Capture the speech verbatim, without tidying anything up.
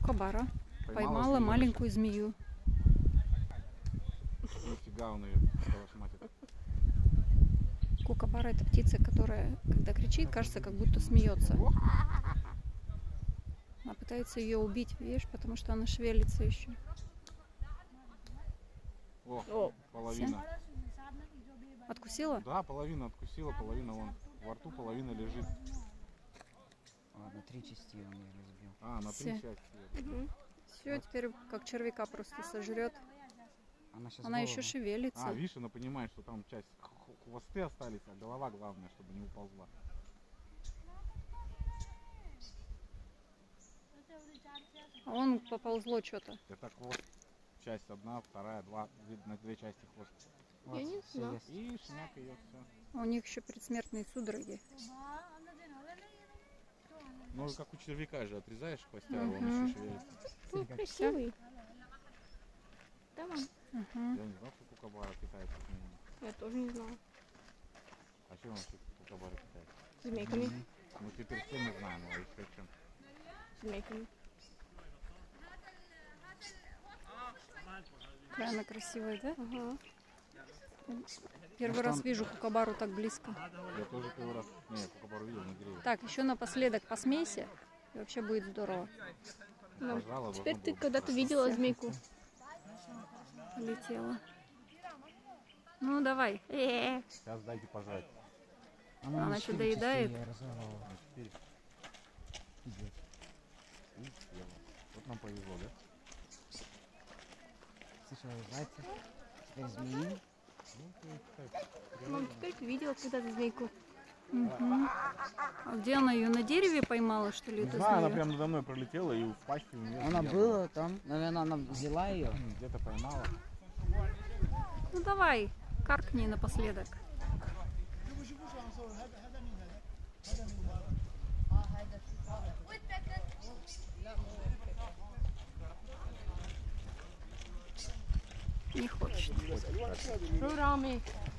Кукабара Поймала поймала змею. маленькую змею. Нифига он ее калашматит. Кукабара — это птица, которая, когда кричит, кажется, как будто смеется. Она пытается ее убить, видишь, потому что она шевелится еще. О, О. половина. Откусила? Да, половина откусила, половина вон во рту, половина лежит. А, на три части он ее разбил. А, на три Все. части. Угу. Все, теперь как червяка просто сожрет. Она сейчас Она еще шевелится. А, видишь, она понимает, что там часть х- х- хвосты остались, а голова главное, чтобы не уползла. А он поползло что-то. Это хвост. Часть одна, вторая, два, две- на две части хвост. Вот, Я не всё знаю. есть. И шняк ее все. У них еще предсмертные судороги. Ну, как у червяка же отрезаешь хвостя, Мгм. он еще шевелится. Ну, красивый. Давай. Угу. Я не знал, что кукабара питается змеями. Я тоже не знала. А чем вообще кукабара питается? Змейками. Ну, теперь все мы знаем, а еще чем. Змейками. Какая она красивая, да? Ага. Первый раз вижу кукабару так близко. Я тоже первый раз. Не, я кукабару видел на деревьях. Так, еще напоследок посмейся, и вообще будет здорово. Ну, Пожалуй, теперь должно ты было когда-то быть видела змейку. Полетела. Ну, давай. Э-э. хорошо. Сейчас дайте пожать. Она на ещё четыре части доедает. её разорвала. На четыре. Идёт. И съела. Вот нам повезло, да? Сначала зайца, теперь змеи. Ну, ты, так, Мам, теперь ты видела когда-то змейку. Мгм. А где она ее на дереве поймала, что ли, не эту знаю, она змею? прям надо мной пролетела и в пасти у нее. Она была там, наверное, она взяла ее. Где-то поймала. Ну давай, каркни напоследок. Не хочет. Рурами.